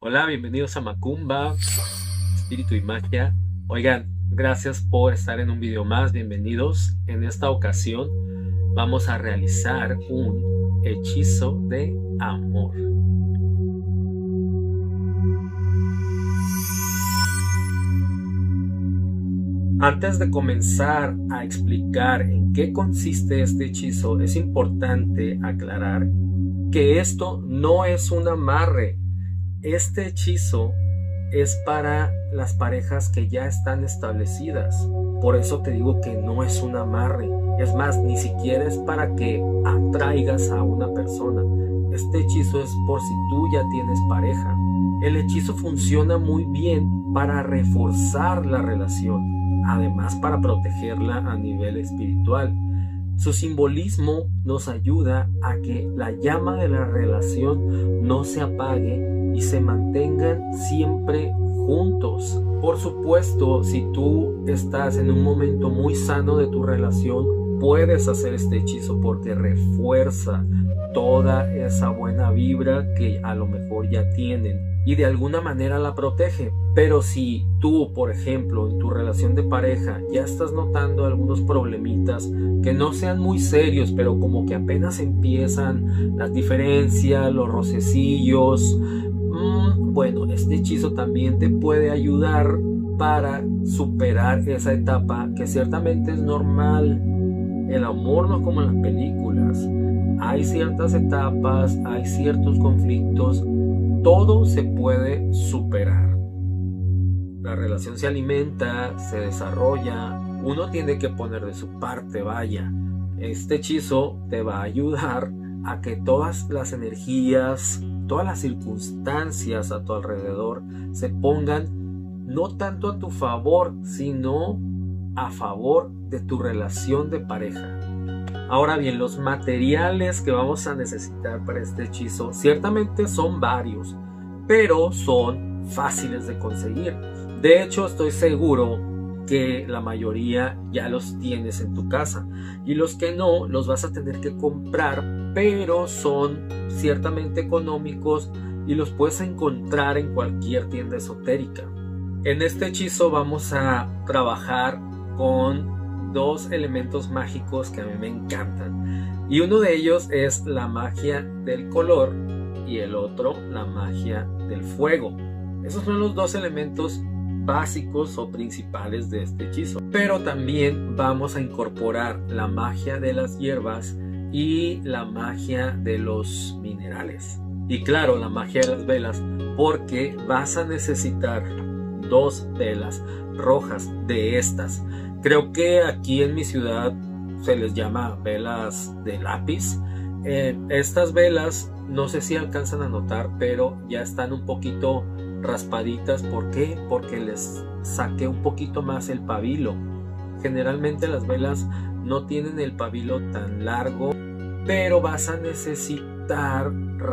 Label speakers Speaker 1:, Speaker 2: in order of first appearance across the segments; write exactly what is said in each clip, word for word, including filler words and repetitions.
Speaker 1: Hola, bienvenidos a Macumba, Espíritu y Magia. Oigan, gracias por estar en un video más, bienvenidos. En esta ocasión vamos a realizar un hechizo de amor. Antes de comenzar a explicar en qué consiste este hechizo, es importante aclarar que esto no es un amarre. Este hechizo es para las parejas que ya están establecidas. Por eso te digo que no es un amarre. Es más, ni siquiera es para que atraigas a una persona. Este hechizo es por si tú ya tienes pareja. El hechizo funciona muy bien para reforzar la relación, además para protegerla a nivel espiritual. Su simbolismo nos ayuda a que la llama de la relación no se apague y se mantengan siempre juntos. Por supuesto, si tú estás en un momento muy sano de tu relación, puedes hacer este hechizo porque refuerza toda esa buena vibra que a lo mejor ya tienen y de alguna manera la protege. Pero si tú, por ejemplo, en tu relación de pareja ya estás notando algunos problemitas que no sean muy serios, pero como que apenas empiezan las diferencias, los rocecillos, mmm, bueno, este hechizo también te puede ayudar para superar esa etapa que ciertamente es normal. El amor no es como en las películas. Hay ciertas etapas, hay ciertos conflictos. Todo se puede superar. La relación se alimenta, se desarrolla. Uno tiene que poner de su parte, vaya. Este hechizo te va a ayudar a que todas las energías, todas las circunstancias a tu alrededor se pongan no tanto a tu favor, sino a favor de tu relación de pareja. Ahora bien, los materiales que vamos a necesitar para este hechizo ciertamente son varios, pero son fáciles de conseguir. De hecho, estoy seguro que la mayoría ya los tienes en tu casa, y los que no, los vas a tener que comprar, pero son ciertamente económicos y los puedes encontrar en cualquier tienda esotérica. En este hechizo vamos a trabajar con dos elementos mágicos que a mí me encantan, y uno de ellos es la magia del color y el otro la magia del fuego. Esos son los dos elementos básicos o principales de este hechizo, pero también vamos a incorporar la magia de las hierbas y la magia de los minerales, y claro, la magia de las velas, porque vas a necesitar dos velas rojas de estas. Creo que aquí en mi ciudad se les llama velas de lápiz. Eh, estas velas no sé si alcanzan a notar, pero ya están un poquito raspaditas. ¿Por qué? Porque les saqué un poquito más el pabilo. Generalmente las velas no tienen el pabilo tan largo, pero vas a necesitar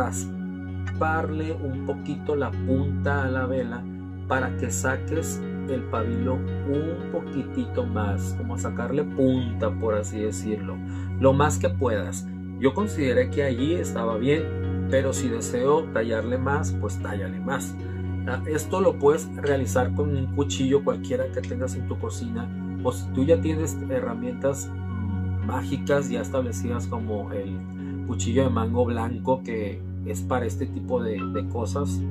Speaker 1: rasparle un poquito la punta a la vela para que saques el pabilo un poquitito más, como sacarle punta, por así decirlo, lo más que puedas. Yo consideré que allí estaba bien, pero si deseo tallarle más, pues tállale más. Esto lo puedes realizar con un cuchillo cualquiera que tengas en tu cocina, o si tú ya tienes herramientas mmm, mágicas ya establecidas, como el cuchillo de mango blanco, que es para este tipo de, de cosas.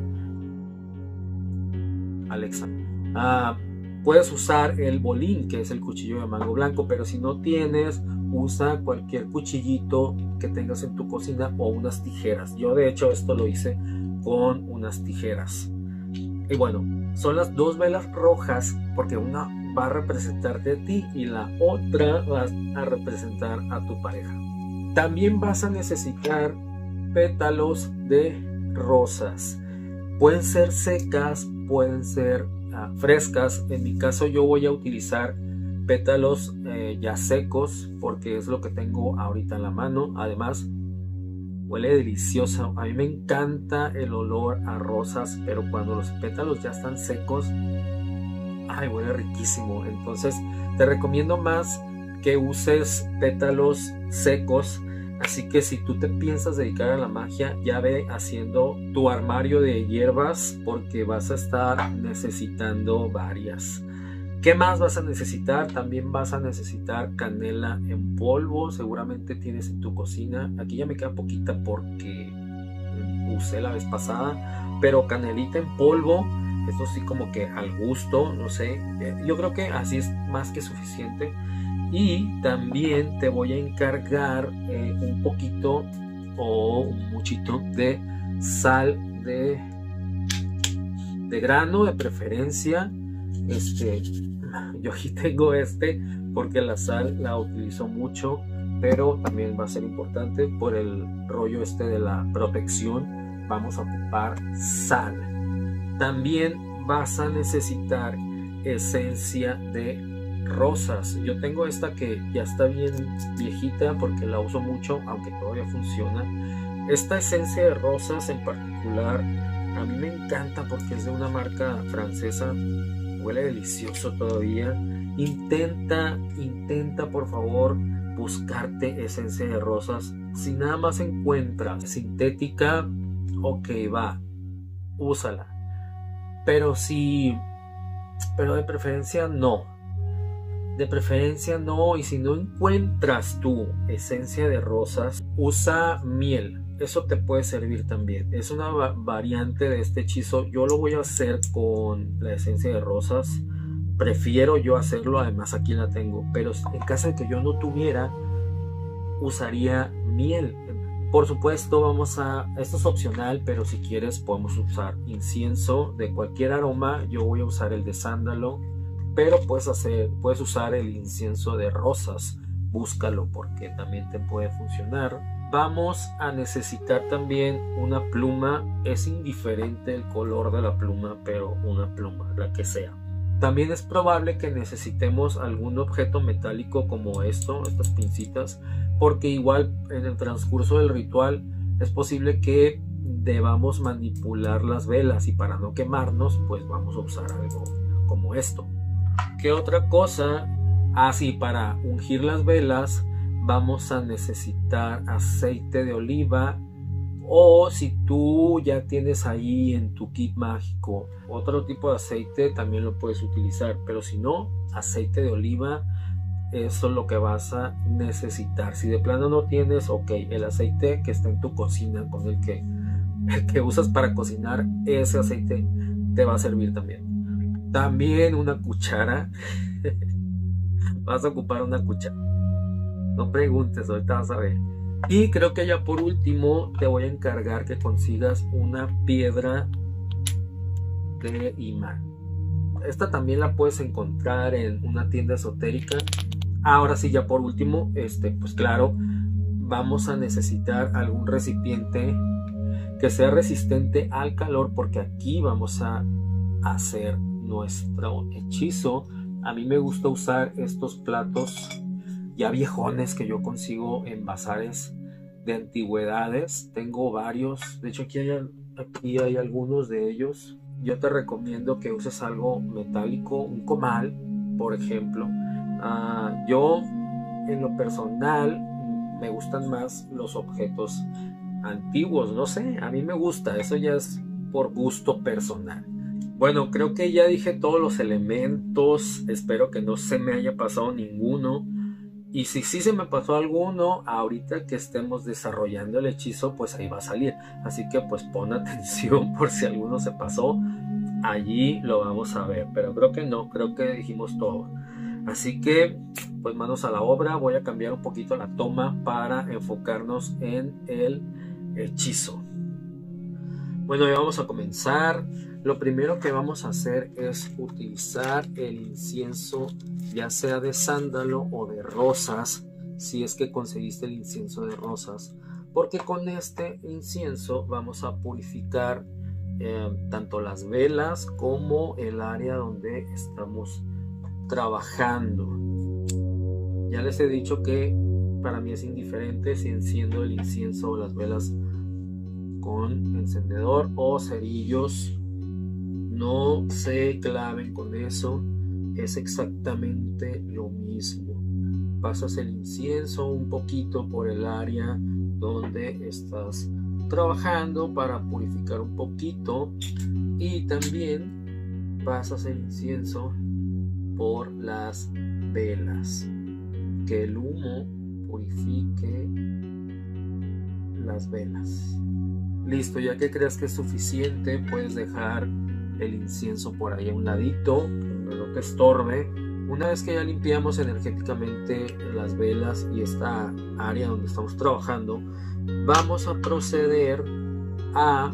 Speaker 1: Alexa, ah, puedes usar el bolín, que es el cuchillo de mango blanco, pero si no tienes, usa cualquier cuchillito que tengas en tu cocina o unas tijeras. Yo de hecho esto lo hice con unas tijeras. Y bueno, son las dos velas rojas porque una va a representarte a ti y la otra va a representar a tu pareja. También vas a necesitar pétalos de rosas. Pueden ser secas, pueden ser uh, frescas. En mi caso yo voy a utilizar pétalos eh, ya secos porque es lo que tengo ahorita en la mano. Además huele delicioso. A mí me encanta el olor a rosas, pero cuando los pétalos ya están secos, ay, huele riquísimo. Entonces te recomiendo más que uses pétalos secos. Así que si tú te piensas dedicar a la magia, ya ve haciendo tu armario de hierbas porque vas a estar necesitando varias. ¿Qué más vas a necesitar? También vas a necesitar canela en polvo. Seguramente tienes en tu cocina. Aquí ya me queda poquita porque usé la vez pasada. Pero canelita en polvo, esto sí como que al gusto, no sé. Yo creo que así es más que suficiente. Y también te voy a encargar eh, un poquito o un muchito de sal de, de grano, de preferencia. Este, yo aquí tengo este porque la sal la utilizo mucho, pero también va a ser importante por el rollo este de la protección. Vamos a ocupar sal. También vas a necesitar esencia de rosas. Yo tengo esta que ya está bien viejita porque la uso mucho, aunque todavía funciona. Esta esencia de rosas en particular a mí me encanta porque es de una marca francesa. Huele delicioso todavía. Intenta, intenta por favor buscarte esencia de rosas. Si nada más encuentras sintética, ok, va, úsala. Pero si, pero de preferencia no. De preferencia no, y si no encuentras tu esencia de rosas, usa miel. Eso te puede servir también. Es una va variante de este hechizo. Yo lo voy a hacer con la esencia de rosas. Prefiero yo hacerlo, además aquí la tengo. Pero en caso de que yo no tuviera, usaría miel. Por supuesto, vamos a... Esto es opcional, pero si quieres podemos usar incienso de cualquier aroma. Yo voy a usar el de sándalo. Pero puedes hacer, puedes usar el incienso de rosas. Búscalo porque también te puede funcionar. Vamos a necesitar también una pluma. Es indiferente el color de la pluma, pero una pluma, la que sea. También es probable que necesitemos algún objeto metálico como esto, estas pincitas, porque igual en el transcurso del ritual es posible que debamos manipular las velas y para no quemarnos, pues vamos a usar algo como esto. ¿Qué otra cosa? Ah, sí, para ungir las velas vamos a necesitar aceite de oliva, o si tú ya tienes ahí en tu kit mágico otro tipo de aceite, también lo puedes utilizar, pero si no, aceite de oliva, eso es lo que vas a necesitar. Si de plano no tienes, ok, el aceite que está en tu cocina con el que, el que usas para cocinar, ese aceite te va a servir también. También una cuchara. Vas a ocupar una cuchara. No preguntes, ahorita vas a ver. Y creo que ya por último te voy a encargar que consigas una piedra de imán. Esta también la puedes encontrar en una tienda esotérica. Ahora sí, ya por último, este, pues claro, vamos a necesitar algún recipiente que sea resistente al calor, porque aquí vamos a hacer nuestro hechizo. A mí me gusta usar estos platos ya viejones que yo consigo en bazares de antigüedades. Tengo varios, de hecho aquí hay, aquí hay algunos de ellos. Yo te recomiendo que uses algo metálico, un comal, por ejemplo. Uh, yo, en lo personal, me gustan más los objetos antiguos. No sé, a mí me gusta, eso ya es por gusto personal. Bueno, creo que ya dije todos los elementos. Espero que no se me haya pasado ninguno. Y si sí se me pasó alguno, ahorita que estemos desarrollando el hechizo, pues ahí va a salir. Así que pues pon atención por si alguno se pasó. Allí lo vamos a ver. Pero creo que no, creo que dijimos todo. Así que pues manos a la obra. Voy a cambiar un poquito la toma para enfocarnos en el hechizo. Bueno, ya vamos a comenzar. Lo primero que vamos a hacer es utilizar el incienso, ya sea de sándalo o de rosas, si es que conseguiste el incienso de rosas, porque con este incienso vamos a purificar eh, tanto las velas como el área donde estamos trabajando. Ya les he dicho que para mí es indiferente si enciendo el incienso o las velas con encendedor o cerillos. No se claven con eso, es exactamente lo mismo. Pasas el incienso un poquito por el área donde estás trabajando para purificar un poquito, y también pasas el incienso por las velas, que el humo purifique las velas. Listo, ya que creas que es suficiente, puedes dejar el incienso por ahí a un ladito, donde no te estorbe. Una vez que ya limpiamos energéticamente las velas y esta área donde estamos trabajando, vamos a proceder a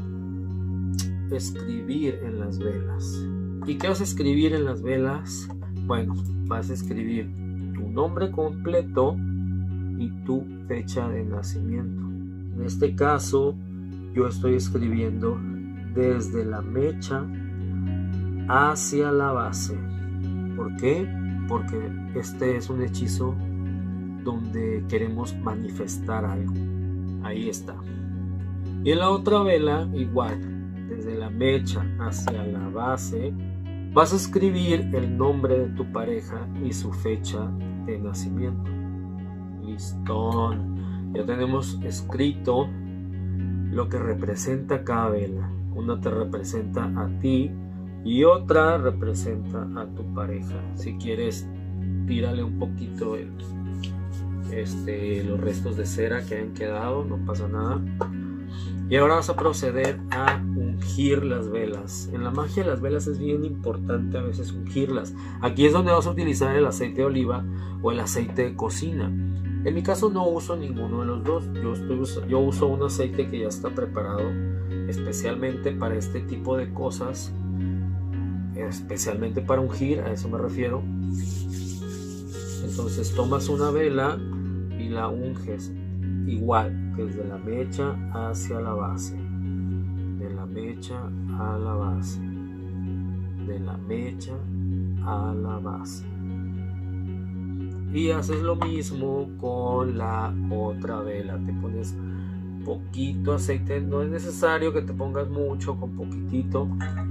Speaker 1: escribir en las velas. ¿Y qué vas a escribir en las velas? Bueno, vas a escribir tu nombre completo y tu fecha de nacimiento. En este caso, yo estoy escribiendo desde la mecha hacia la base. ¿Por qué? Porque este es un hechizo donde queremos manifestar algo. Ahí está. Y en la otra vela, igual, desde la mecha hacia la base, vas a escribir el nombre de tu pareja y su fecha de nacimiento. Listón. Ya tenemos escrito lo que representa cada vela. Una te representa a ti y otra representa a tu pareja. Si quieres, tírale un poquito el, este, los restos de cera que han quedado, no pasa nada. Y ahora vas a proceder a ungir las velas. En la magia de las velas es bien importante a veces ungirlas. Aquí es donde vas a utilizar el aceite de oliva o el aceite de cocina. En mi caso no uso ninguno de los dos. Yo, estoy, yo uso un aceite que ya está preparado especialmente para este tipo de cosas, especialmente para ungir, a eso me refiero. Entonces tomas una vela y la unges igual, desde la mecha hacia la base, de la mecha a la base, de la mecha a la base. Y haces lo mismo con la otra vela. Te pones poquito aceite, no es necesario que te pongas mucho, con poquitito.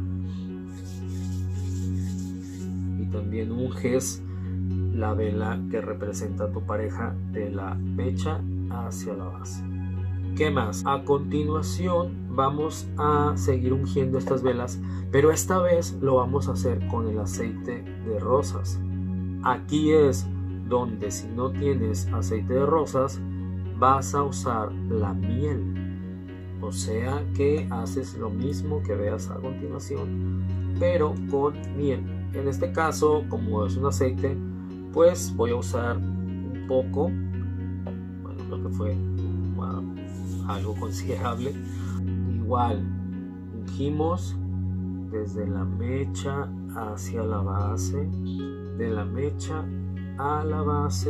Speaker 1: Y también unges la vela que representa a tu pareja de la mecha hacia la base. ¿Qué más? A continuación vamos a seguir ungiendo estas velas, pero esta vez lo vamos a hacer con el aceite de rosas. Aquí es donde, si no tienes aceite de rosas, vas a usar la miel. O sea que haces lo mismo que veas a continuación, pero con miel. En este caso, como es un aceite, pues voy a usar un poco, bueno, creo que fue wow, algo considerable. Igual, ungimos desde la mecha hacia la base, de la mecha a la base,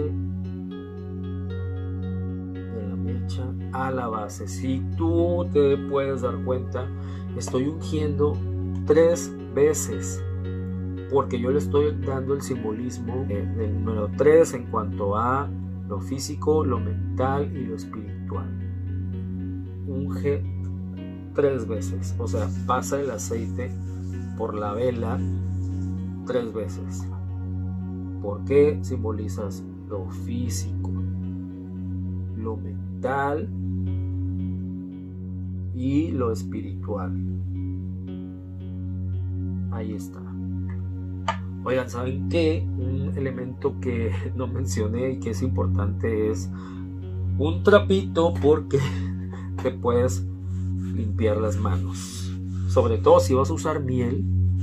Speaker 1: de la mecha a la base. Si tú te puedes dar cuenta, estoy ungiendo tres veces, porque yo le estoy dando el simbolismo del número tres en cuanto a lo físico, lo mental y lo espiritual. Unge tres veces, o sea, pasa el aceite por la vela tres veces. ¿Por qué? Simbolizas lo físico, lo mental y lo espiritual. Ahí está. Oigan, ¿saben qué? Un elemento que no mencioné y que es importante es un trapito, porque te puedes limpiar las manos. Sobre todo si vas a usar miel,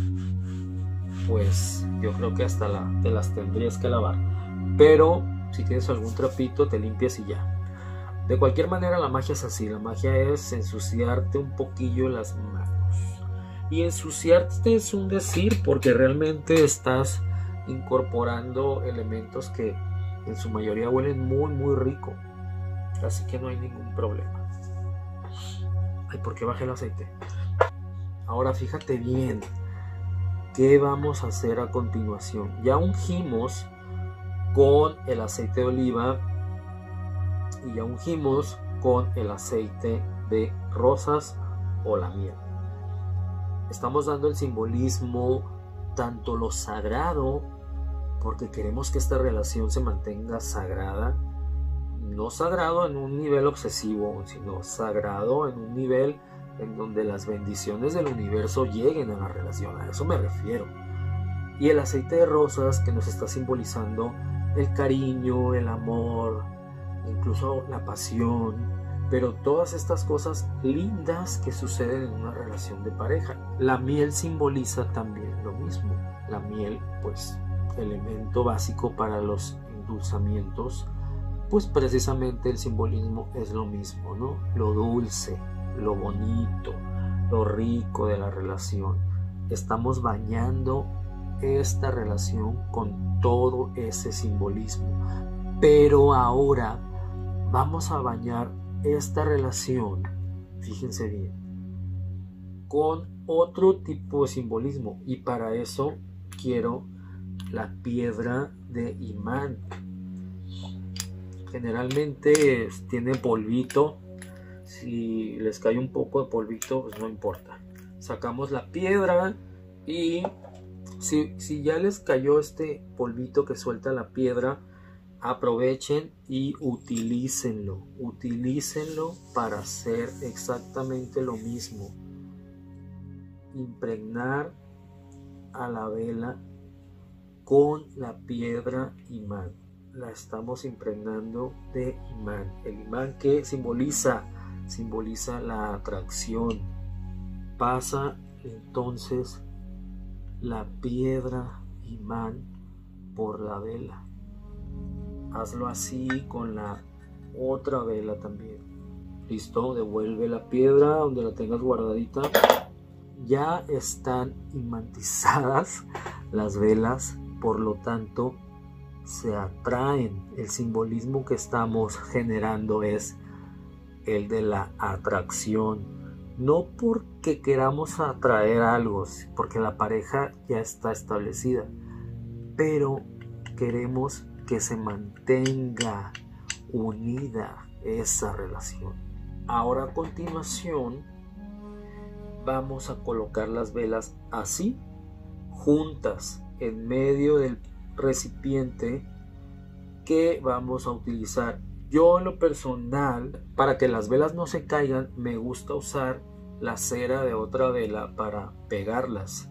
Speaker 1: pues yo creo que hasta la, te las tendrías que lavar. Pero si tienes algún trapito, te limpias y ya. De cualquier manera, la magia es así. La magia es ensuciarte un poquillo las manos. Y ensuciarte es un decir, porque realmente estás incorporando elementos que en su mayoría huelen muy muy rico, así que no hay ningún problema. Ay, ¿por qué bajé el aceite? Ahora fíjate bien qué vamos a hacer a continuación. Ya ungimos con el aceite de oliva y ya ungimos con el aceite de rosas o la miel. Estamos dando el simbolismo, tanto lo sagrado, porque queremos que esta relación se mantenga sagrada, no sagrado en un nivel obsesivo, sino sagrado en un nivel en donde las bendiciones del universo lleguen a la relación. A eso me refiero. Y el aceite de rosas, que nos está simbolizando el cariño, el amor, incluso la pasión, pero todas estas cosas lindas que suceden en una relación de pareja. La miel simboliza también lo mismo. La miel, pues, elemento básico para los endulzamientos, pues precisamente el simbolismo es lo mismo, ¿no? Lo dulce, lo bonito, lo rico de la relación. Estamos bañando esta relación con todo ese simbolismo, pero ahora vamos a bañar esta relación, fíjense bien, con otro tipo de simbolismo, y para eso quiero la piedra de imán. Generalmente tiene polvito. Si les cae un poco de polvito, pues no importa. Sacamos la piedra y si, si ya les cayó este polvito que suelta la piedra, aprovechen y utilícenlo. Utilícenlo para hacer exactamente lo mismo. Impregnar a la vela con la piedra imán. La estamos impregnando de imán. El imán que simboliza simboliza la atracción. Pasa entonces la piedra imán por la vela. Hazlo así con la otra vela también. Listo, devuelve la piedra donde la tengas guardadita. Ya están imantizadas las velas, por lo tanto se atraen. El simbolismo que estamos generando es el de la atracción, no porque queramos atraer algo, porque la pareja ya está establecida, pero queremos que se mantenga unida esa relación. Ahora a continuación vamos a colocar las velas así, juntas, en medio del recipiente que vamos a utilizar. Yo en lo personal, para que las velas no se caigan, me gusta usar la cera de otra vela para pegarlas.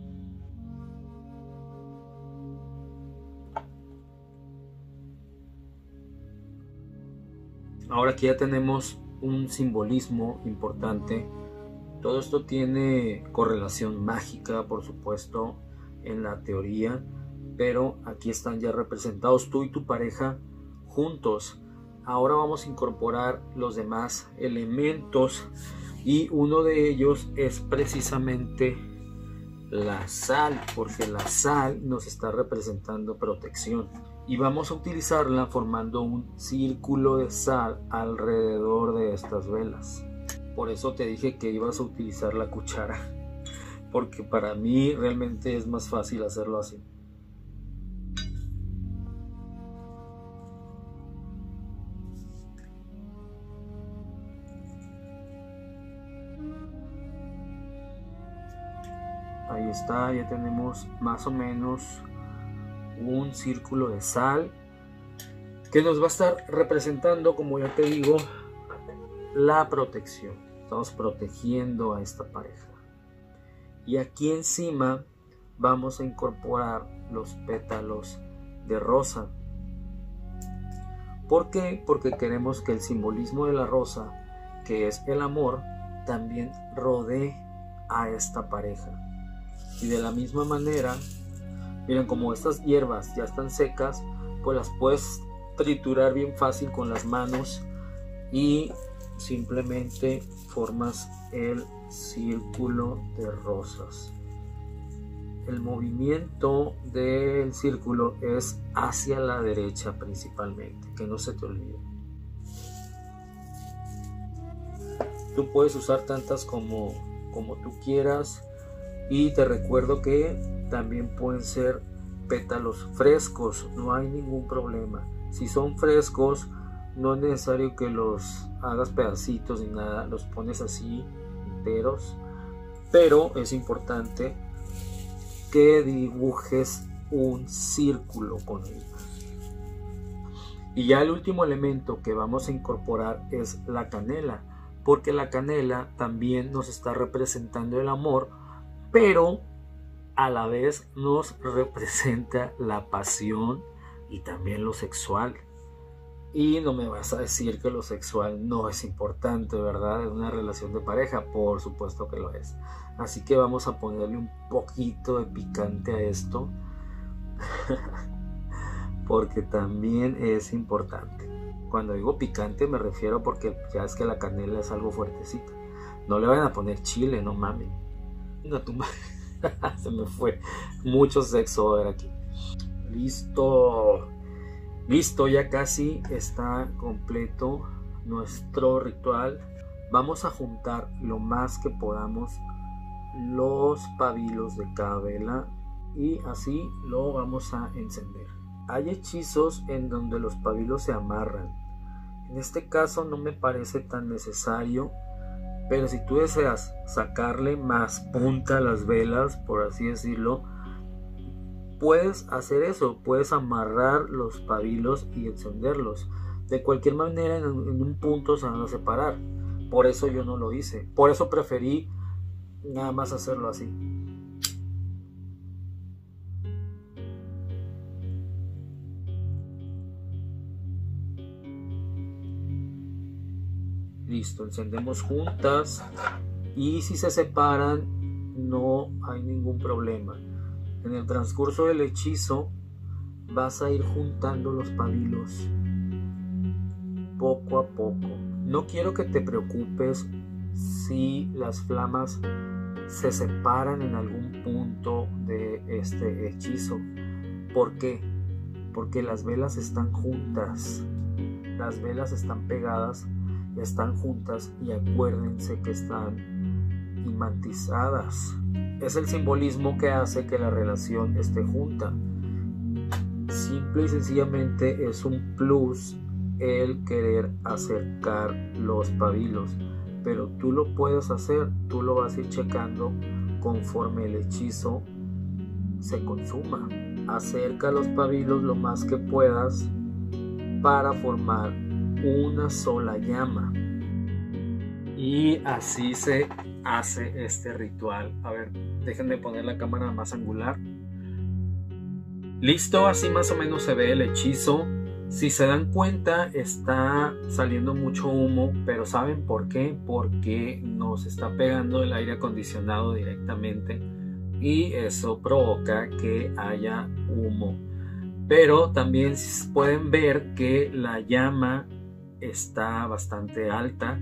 Speaker 1: Ahora aquí ya tenemos un simbolismo importante. Todo esto tiene correlación mágica, por supuesto, en la teoría, pero aquí están ya representados tú y tu pareja juntos. Ahora vamos a incorporar los demás elementos y uno de ellos es precisamente la sal, porque la sal nos está representando protección y vamos a utilizarla formando un círculo de sal alrededor de estas velas. Por eso te dije que ibas a utilizar la cuchara, porque para mí realmente es más fácil hacerlo así. Ahí está, ya tenemos más o menos un círculo de sal que nos va a estar representando, como ya te digo, la protección. Estamos protegiendo a esta pareja. Y aquí encima vamos a incorporar los pétalos de rosa. ¿Por qué? Porque queremos que el simbolismo de la rosa, que es el amor, también rodee a esta pareja. Y de la misma manera, miren, como estas hierbas ya están secas, pues las puedes triturar bien fácil con las manos y simplemente formas el círculo de rosas. El movimiento del círculo es hacia la derecha principalmente, que no se te olvide. Tú puedes usar tantas como, como tú quieras. Y te recuerdo que también pueden ser pétalos frescos, no hay ningún problema. Si son frescos, no es necesario que los hagas pedacitos ni nada, los pones así enteros, pero es importante que dibujes un círculo con ellos. Y ya el último elemento que vamos a incorporar es la canela, porque la canela también nos está representando el amor, pero a la vez nos representa la pasión y también lo sexual. Y no me vas a decir que lo sexual no es importante, ¿verdad? En una relación de pareja, por supuesto que lo es. Así que vamos a ponerle un poquito de picante a esto, porque también es importante. Cuando digo picante me refiero porque ya es que la canela es algo fuertecita. No le van a poner chile, no mames. No, tu madre. Se me fue. Mucho sexo a ver aquí. Listo. Listo, ya casi está completo nuestro ritual. Vamos a juntar lo más que podamos los pabilos de cada vela y así lo vamos a encender. Hay hechizos en donde los pabilos se amarran. En este caso no me parece tan necesario, pero si tú deseas sacarle más punta a las velas, por así decirlo, puedes hacer eso, puedes amarrar los pabilos y encenderlos. De cualquier manera en, en un punto se van a separar. Por eso yo no lo hice. Por eso preferí nada más hacerlo así. Listo, encendemos juntas y si se separan no hay ningún problema. En el transcurso del hechizo vas a ir juntando los pabilos poco a poco. No quiero que te preocupes si las flamas se separan en algún punto de este hechizo. ¿Por qué? Porque las velas están juntas. Las velas están pegadas, están juntas y acuérdense que están imantizadas. Es el simbolismo que hace que la relación esté junta. Simple y sencillamente es un plus el querer acercar los pabilos, pero tú lo puedes hacer, tú lo vas a ir checando conforme el hechizo se consuma. Acerca los pabilos lo más que puedas para formar una sola llama. Y así se hace este ritual. A ver, déjenme poner la cámara más angular. Listo, así más o menos se ve el hechizo. Si se dan cuenta, está saliendo mucho humo, pero ¿saben por qué? Porque nos está pegando el aire acondicionado directamente y eso provoca que haya humo. Pero también pueden ver que la llama está bastante alta.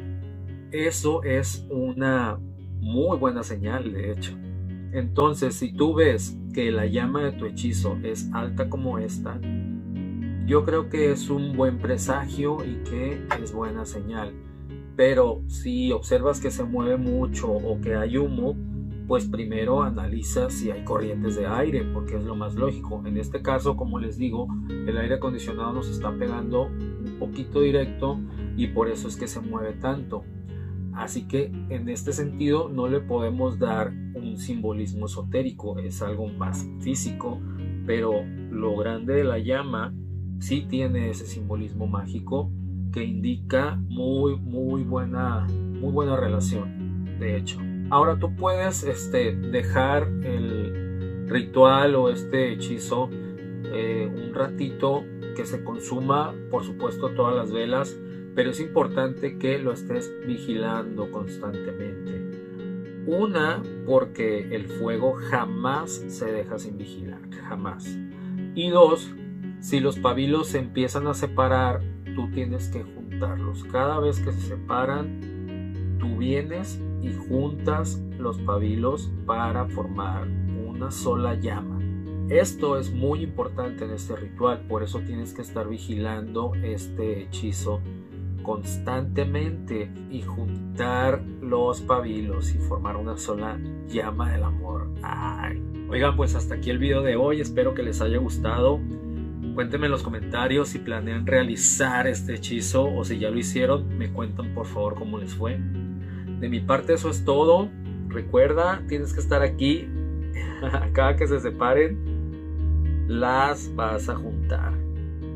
Speaker 1: Eso es una muy buena señal, de hecho. Entonces, si tú ves que la llama de tu hechizo es alta como esta, yo creo que es un buen presagio y que es buena señal. Pero si observas que se mueve mucho o que hay humo, pues primero analiza si hay corrientes de aire, porque es lo más lógico. En este caso, como les digo, el aire acondicionado nos está pegando un poquito directo y por eso es que se mueve tanto. Así que en este sentido no le podemos dar un simbolismo esotérico, es algo más físico, pero lo grande de la llama sí tiene ese simbolismo mágico que indica muy muy buena muy buena relación, de hecho. Ahora tú puedes este, dejar el ritual o este hechizo eh, un ratito que se consuma, por supuesto todas las velas, pero es importante que lo estés vigilando constantemente. Una, porque el fuego jamás se deja sin vigilar, jamás. Y dos, si los pabilos se empiezan a separar, tú tienes que juntarlos. Cada vez que se separan, tú vienes y juntas los pabilos para formar una sola llama. Esto es muy importante en este ritual, por eso tienes que estar vigilando este hechizo constantemente y juntar los pabilos y formar una sola llama del amor. Ay. Oigan, pues hasta aquí el video de hoy, espero que les haya gustado. Cuéntenme en los comentarios si planean realizar este hechizo o si ya lo hicieron, me cuentan por favor cómo les fue. De mi parte eso es todo. Recuerda, tienes que estar aquí. Cada que se separen las vas a juntar.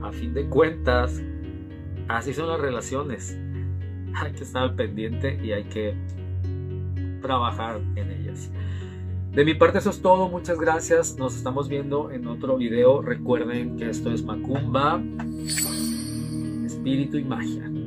Speaker 1: a fin de cuentas, así son las relaciones. Hay que estar al pendiente y hay que trabajar en ellas. De mi parte eso es todo, muchas gracias, nos estamos viendo en otro video. Recuerden que esto es Macumba, espíritu y magia.